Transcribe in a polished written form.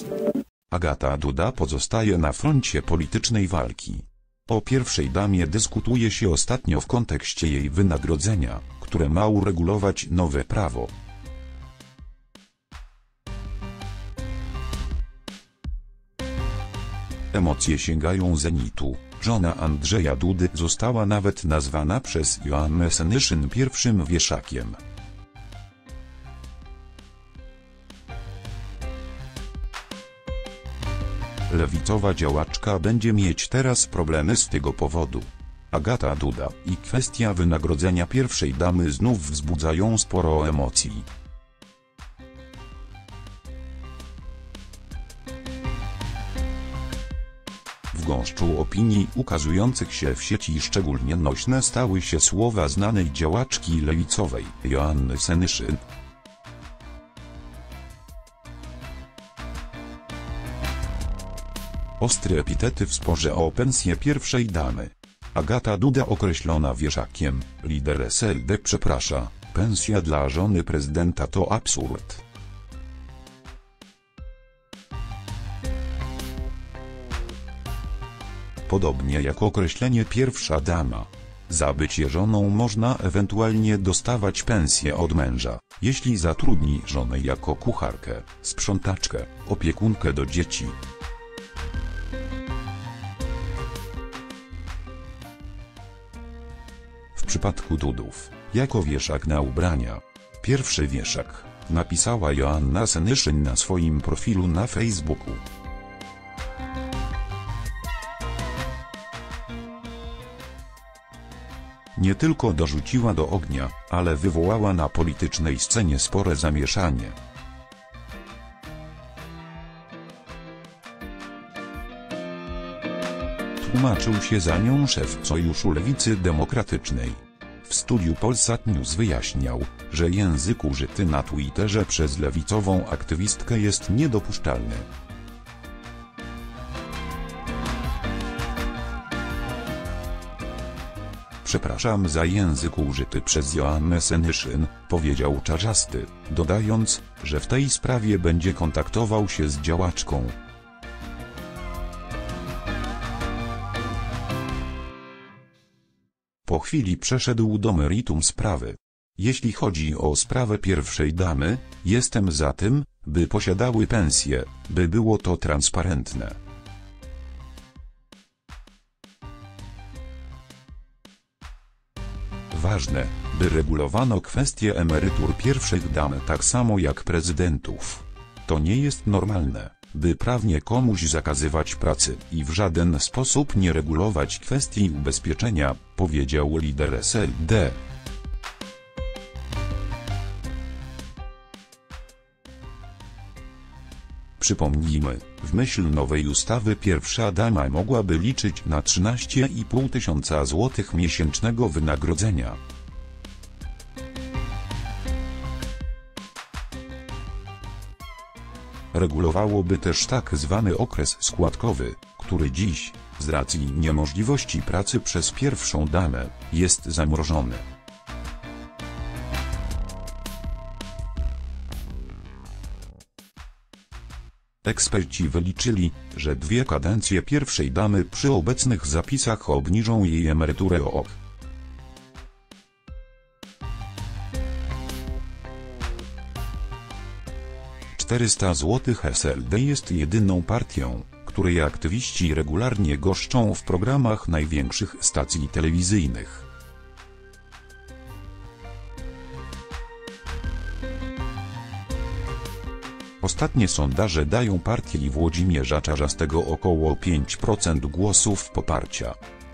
Agata Duda pozostaje na froncie politycznej walki. O pierwszej damie dyskutuje się ostatnio w kontekście jej wynagrodzenia, które ma uregulować nowe prawo. Emocje sięgają zenitu. Żona Andrzeja Dudy została nawet nazwana przez Joannę Senyszyn pierwszym wieszakiem. Lewicowa działaczka będzie mieć teraz problemy z tego powodu. Agata Duda i kwestia wynagrodzenia pierwszej damy znów wzbudzają sporo emocji. W gąszczu opinii ukazujących się w sieci szczególnie nośne stały się słowa znanej działaczki lewicowej Joanny Senyszyn. Ostre epitety w sporze o pensję pierwszej damy. Agata Duda określona wieszakiem, lider SLD przeprasza, pensja dla żony prezydenta to absurd. Podobnie jak określenie pierwsza dama. Za bycie żoną można ewentualnie dostawać pensję od męża, jeśli zatrudni żonę jako kucharkę, sprzątaczkę, opiekunkę do dzieci. W przypadku Dudów, jako wieszak na ubrania. Pierwszy wieszak, napisała Joanna Senyszyn na swoim profilu na Facebooku. Nie tylko dorzuciła do ognia, ale wywołała na politycznej scenie spore zamieszanie. Tłumaczył się za nią szef Sojuszu Lewicy Demokratycznej. W studiu Polsat News wyjaśniał, że język użyty na Twitterze przez lewicową aktywistkę jest niedopuszczalny. Przepraszam za język użyty przez Joannę Senyszyn, powiedział Czarzasty, dodając, że w tej sprawie będzie kontaktował się z działaczką. Po chwili przeszedł do meritum sprawy. Jeśli chodzi o sprawę pierwszej damy, jestem za tym, by posiadały pensję, by było to transparentne. Ważne, by regulowano kwestie emerytur pierwszych dam tak samo jak prezydentów. To nie jest normalne, by prawnie komuś zakazywać pracy i w żaden sposób nie regulować kwestii ubezpieczenia, powiedział lider SLD. Przypomnijmy, w myśl nowej ustawy pierwsza dama mogłaby liczyć na 13,5 tysiąca złotych miesięcznego wynagrodzenia. Regulowałoby też tak zwany okres składkowy, który dziś, z racji niemożliwości pracy przez pierwszą damę, jest zamrożony. Eksperci wyliczyli, że 2 kadencje pierwszej damy przy obecnych zapisach obniżą jej emeryturę o ok. 400 zł. SLD jest jedyną partią, której aktywiści regularnie goszczą w programach największych stacji telewizyjnych. Ostatnie sondaże dają partii Włodzimierza Czarzastego około 5% głosów poparcia.